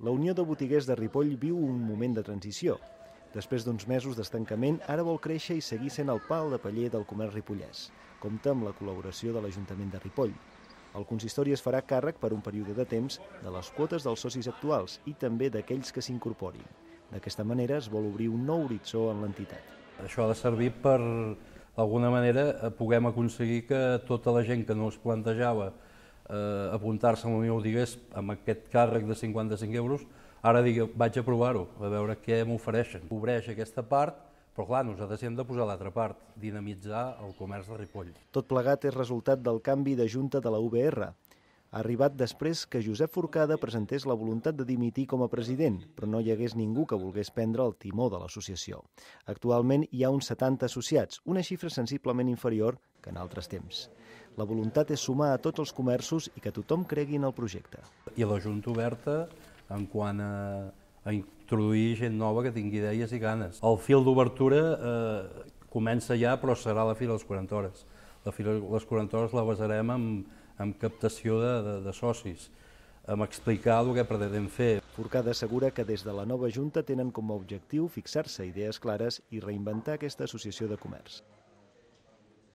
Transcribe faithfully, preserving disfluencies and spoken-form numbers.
La Unió de Botiguers de Ripoll viu un moment de transició. Després d'uns mesos d'estancament, ara vol créixer i seguir sent el pal de paller del comerç ripollès. Compta amb la col·laboració de l'Ajuntament de Ripoll. El consistori es farà càrrec per un període de temps de les quotes dels socis actuals i també d'aquells que s'incorporin. D'aquesta manera es vol obrir un nou horitzó en l'entitat. Això ha de servir per, d'alguna manera, puguem aconseguir que tota la gent que no es plantejava eh, apuntar-se a la Unió de Botiguers amb aquest càrrec de cinquanta-cinc euros, ara digui, vaig a provar-ho, a veure què m'ofereixen. Cobreix aquesta part, però clar, nosaltres hem de posar l'altra part, dinamitzar el comerç de Ripoll. Tot plegat és resultat del canvi de junta de la U B R. Ha arribat després que Josep Forcada presentés la voluntat de dimitir com a president, però no hi hagués ningú que volgués prendre el timó de l'associació. Actualment hi ha uns setanta associats, una xifra sensiblement inferior que en altres temps. La voluntat és sumar a tots els comerços i que tothom cregui en el projecte. I la Junta oberta en quant a, a introduir gent nova que tingui idees i ganes. El fil d'obertura eh, comença ja, però serà la fira de les quaranta hores. La fira de les quaranta hores la basarem amb, amb captació de, de, de socis, amb explicar el que pretenem fer. Forcada assegura que des de la nova Junta tenen com a objectiu fixar-se idees clares i reinventar aquesta associació de comerç.